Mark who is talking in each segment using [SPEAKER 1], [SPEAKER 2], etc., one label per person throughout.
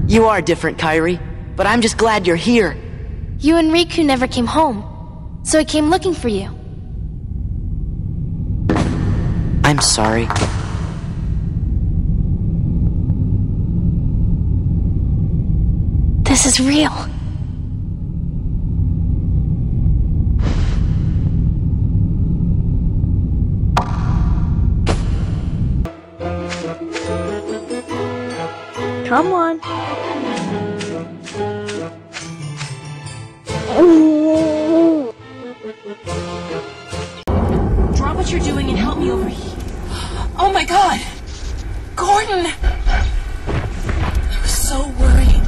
[SPEAKER 1] You are different, Kairi, but I'm just glad you're here.
[SPEAKER 2] You and Riku never came home, so I came looking for you.
[SPEAKER 1] I'm sorry.
[SPEAKER 2] This is real.
[SPEAKER 3] Come on.
[SPEAKER 4] Drop what you're doing and help me over here. Oh my god! Gordon! I was so worried.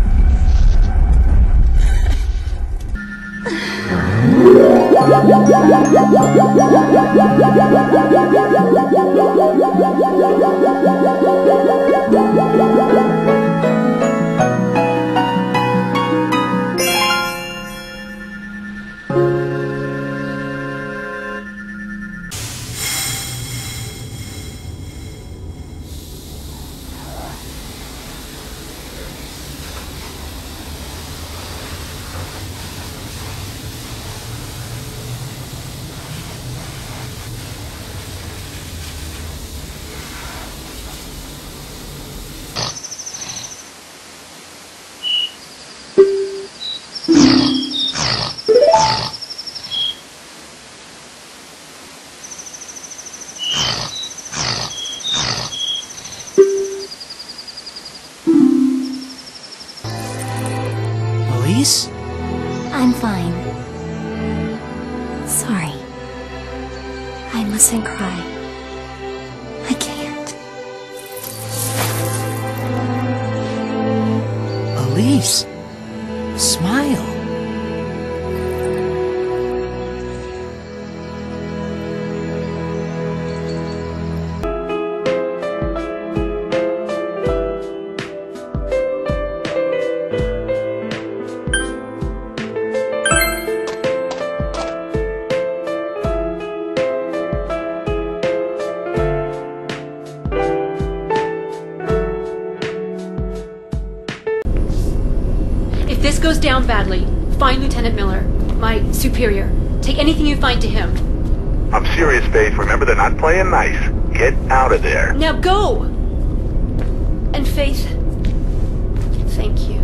[SPEAKER 2] I'm fine. Sorry. I mustn't cry. I can't.
[SPEAKER 5] Elise, smile.
[SPEAKER 4] If this goes down badly, find Lieutenant Miller, my superior. Take anything you find to him.
[SPEAKER 6] I'm serious, Faith. Remember, they're not playing nice. Get out of there.
[SPEAKER 4] Now go! And Faith, thank you.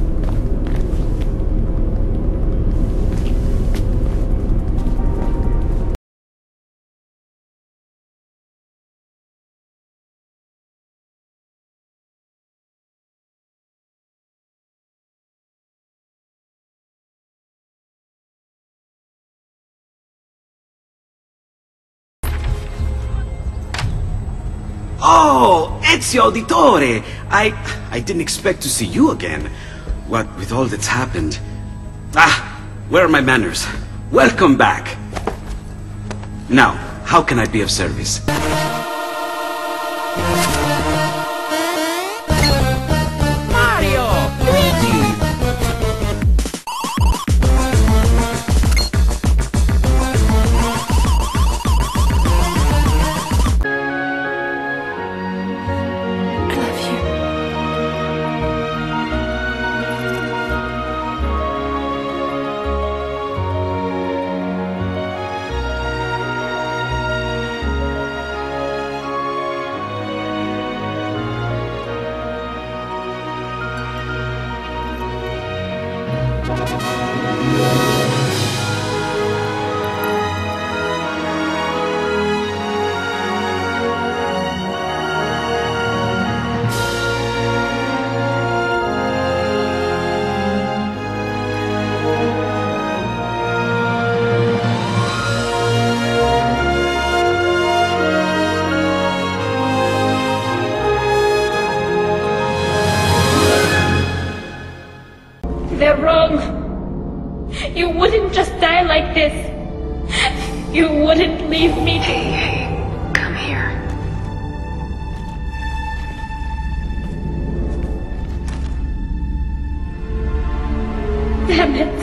[SPEAKER 5] Oh, Ezio Auditore! I didn't expect to see you again. What with all that's happened. Where are my manners? Welcome back. Now, how can I be of service?
[SPEAKER 7] Mario! Luigi!
[SPEAKER 8] They're wrong. You wouldn't just die like this. You wouldn't leave me.
[SPEAKER 9] Hey, come here.
[SPEAKER 8] Damn it.